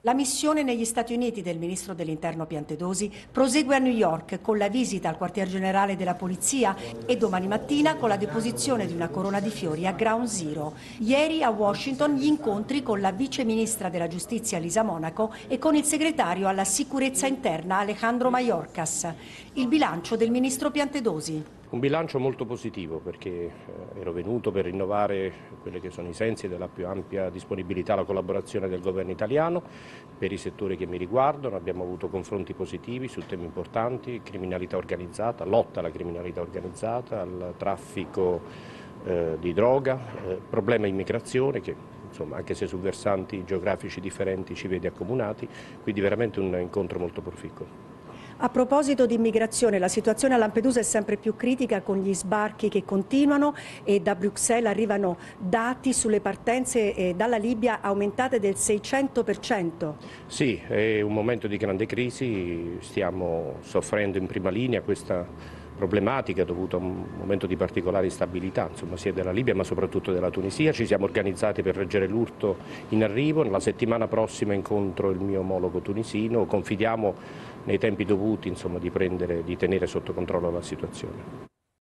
La missione negli Stati Uniti del ministro dell'Interno Piantedosi prosegue a New York con la visita al quartier generale della polizia e domani mattina con la deposizione di una corona di fiori a Ground Zero. Ieri a Washington gli incontri con la vice ministra della giustizia Lisa Monaco e con il segretario alla sicurezza interna Alejandro Mayorkas. Il bilancio del ministro Piantedosi. Un bilancio molto positivo perché ero venuto per rinnovare quelli che sono i sensi della più ampia disponibilità alla collaborazione del governo italiano per i settori che mi riguardano. Abbiamo avuto confronti positivi su temi importanti, criminalità organizzata, lotta alla criminalità organizzata, al traffico di droga, problema immigrazione che insomma, anche se su versanti geografici differenti ci vede accomunati, quindi veramente un incontro molto proficuo. A proposito di immigrazione, la situazione a Lampedusa è sempre più critica con gli sbarchi che continuano e da Bruxelles arrivano dati sulle partenze dalla Libia aumentate del 600%. Sì, è un momento di grande crisi, stiamo soffrendo in prima linea questa problematica dovuta a un momento di particolare instabilità, insomma, sia della Libia ma soprattutto della Tunisia. Ci siamo organizzati per reggere l'urto in arrivo, nella settimana prossima incontro il mio omologo tunisino, confidiamo nei tempi dovuti insomma, di tenere sotto controllo la situazione.